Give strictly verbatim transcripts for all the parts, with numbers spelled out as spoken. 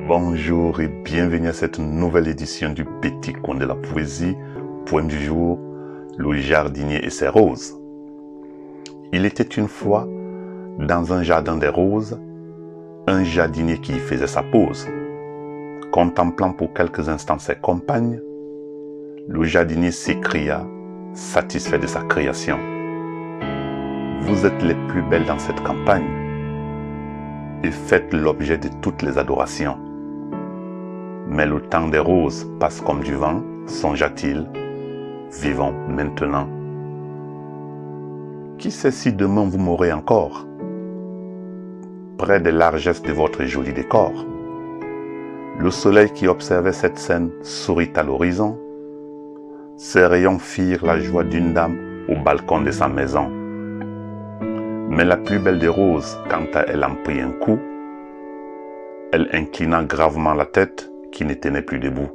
Bonjour et bienvenue à cette nouvelle édition du Petit Conte de la Poésie. Poème du jour, le jardinier et ses roses. Il était une fois, dans un jardin des roses, un jardinier qui y faisait sa pause. Contemplant pour quelques instants ses compagnes, le jardinier s'écria, satisfait de sa création. Vous êtes les plus belles dans cette campagne et faites l'objet de toutes les adorations. Mais le temps des roses passe comme du vent, songea-t-il, vivons maintenant. Qui sait si demain vous m'aurez encore, près des largesses de votre joli décor. Le soleil qui observait cette scène sourit à l'horizon. Ses rayons firent la joie d'une dame au balcon de sa maison. Mais la plus belle des roses, quand elle en prit un coup, elle inclina gravement la tête qui ne tenait plus debout.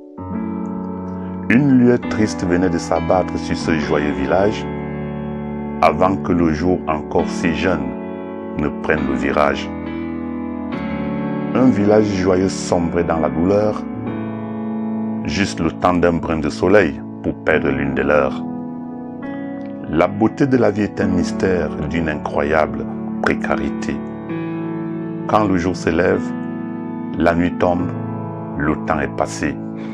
Une lueur triste venait de s'abattre sur ce joyeux village avant que le jour encore si jeune ne prenne le virage. Un village joyeux sombrait dans la douleur, juste le temps d'un brin de soleil pour perdre l'une des leurs. La beauté de la vie est un mystère d'une incroyable précarité. Quand le jour s'élève, la nuit tombe, le temps est passé.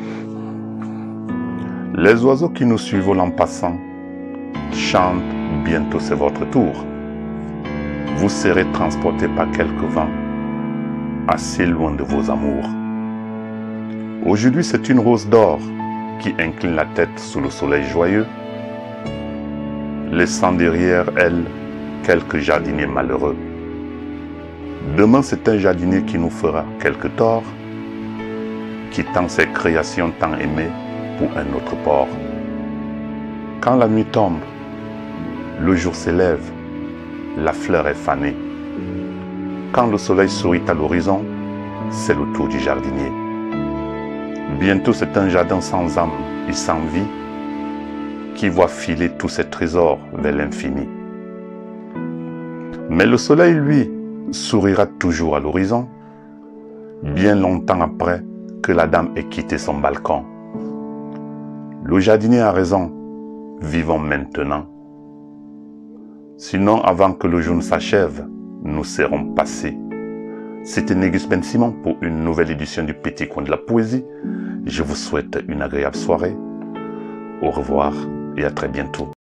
Les oiseaux qui nous suivent en passant chantent, bientôt c'est votre tour. Vous serez transportés par quelques vents, assez loin de vos amours. Aujourd'hui c'est une rose d'or qui incline la tête sous le soleil joyeux, laissant derrière elle quelques jardiniers malheureux. Demain c'est un jardinier qui nous fera quelque tort, quittant ses créations tant aimées pour un autre port. Quand la nuit tombe, le jour s'élève, la fleur est fanée. Quand le soleil sourit à l'horizon, c'est le tour du jardinier. Bientôt c'est un jardin sans âme et sans vie qui voit filer tous ses trésors vers l'infini. Mais le soleil, lui, sourira toujours à l'horizon, bien longtemps après que la dame ait quitté son balcon. Le jardinier a raison, vivons maintenant. Sinon, avant que le jour ne s'achève, nous serons passés. C'était Négus Ben Simon pour une nouvelle édition du Petit Conte de la Poésie. Je vous souhaite une agréable soirée. Au revoir et à très bientôt.